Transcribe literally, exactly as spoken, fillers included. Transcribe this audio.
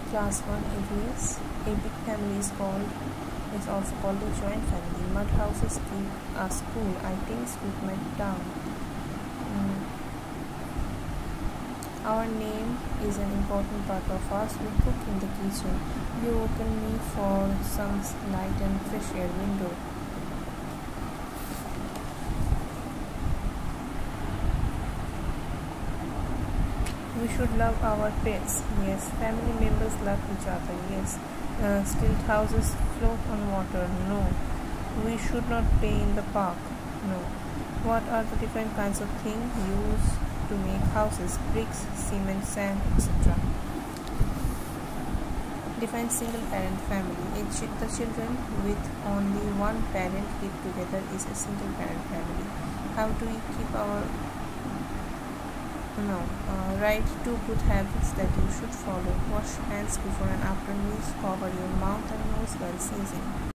Class one E V S. A big family is called is also called a joint family. Mud houses keep us cool. I think keep my town. Mm. Our name is an important part of us. We cook in the kitchen. You open me for some light and fresh air window. We should love our pets. Yes. Family members love each other. Yes. Uh, stilt houses float on water. No. We should not play in the park. No. What are the different kinds of things used to make houses? Bricks, cement, sand, et cetera. Define single parent family. The children with only one parent live together is a single parent family. How do we keep our No. Uh, write two good habits that you should follow. Wash hands before and after meals. Cover your mouth and nose while sneezing.